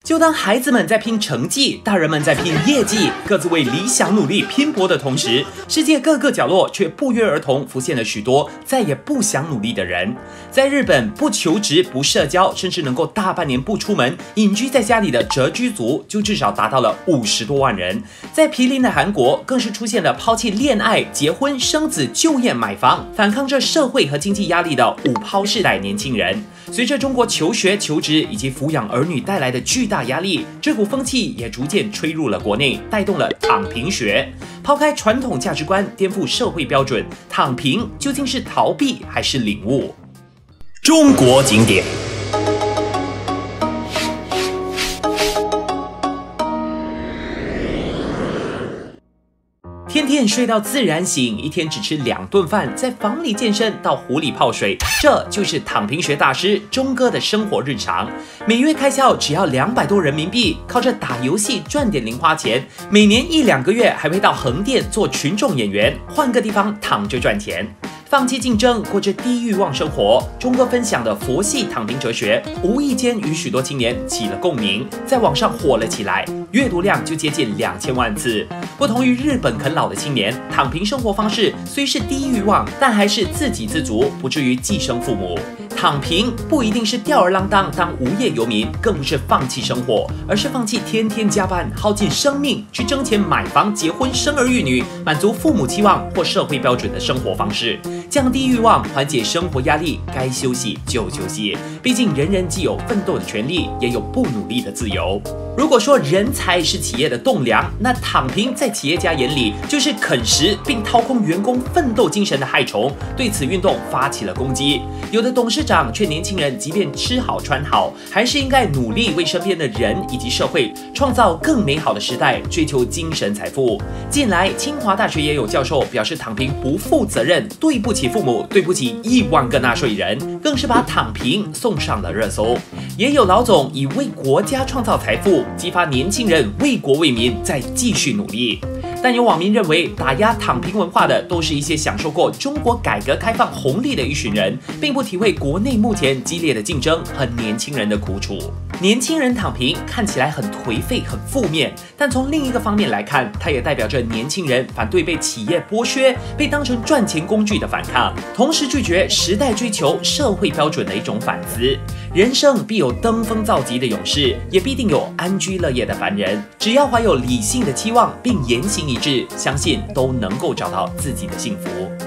就当孩子们在拼成绩，大人们在拼业绩，各自为理想努力拼搏的同时，世界各个角落却不约而同浮现了许多再也不想努力的人。在日本，不求职、不社交，甚至能够大半年不出门，隐居在家里的蛰居族就至少达到了50多万人。在毗邻的韩国，更是出现了抛弃恋爱、结婚、生子、就业、买房，反抗着社会和经济压力的五抛世代年轻人。随着中国求学、求职以及抚养儿女带来的巨大压力，这股风气也逐渐吹入了国内，带动了躺平学。抛开传统价值观，颠覆社会标准，躺平究竟是逃避还是领悟？中国景点。天天睡到自然醒，一天只吃2顿饭，在房里健身到湖里泡水，这就是躺平学大师钟哥的生活日常。每月开销只要200多人民币，靠着打游戏赚点零花钱，每年1-2个月还会到横店做群众演员，换个地方躺着赚钱。放弃竞争，过着低欲望生活。钟哥分享的佛系躺平哲学，无意间与许多青年起了共鸣，在网上火了起来，阅读量就接近2000万次。不同于日本啃老的青年，躺平生活方式虽是低欲望，但还是自给自足，不至于寄生父母。躺平不一定是吊儿郎当当无业游民，更不是放弃生活，而是放弃天天加班，耗尽生命去挣钱、买房、结婚、生儿育女，满足父母期望或社会标准的生活方式。降低欲望，缓解生活压力，该休息就休息。毕竟人人既有奋斗的权利，也有不努力的自由。如果说人才是企业的栋梁，那躺平在企业家眼里就是啃食并掏空员工奋斗精神的害虫，对此运动发起了攻击。有的董事长劝年轻人，即便吃好穿好，还是应该努力为身边的人以及社会创造更美好的时代，追求精神财富。近来，清华大学也有教授表示，躺平不负责任，对不起父母，对不起1万个纳税人，更是把躺平送上了热搜。也有老总以为国家创造财富，激发年轻人为国为民再继续努力。但有网民认为，打压躺平文化的都是一些享受过中国改革开放红利的一群人，并不体会国内目前激烈的竞争和年轻人的苦楚。年轻人躺平看起来很颓废、很负面，但从另一个方面来看，它也代表着年轻人反对被企业剥削、被当成赚钱工具的反抗，同时拒绝时代追求社会标准的一种反思。人生必有登峰造极的勇士，也必定有安居乐业的凡人。只要怀有理性的期望，并言行一致，相信都能够找到自己的幸福。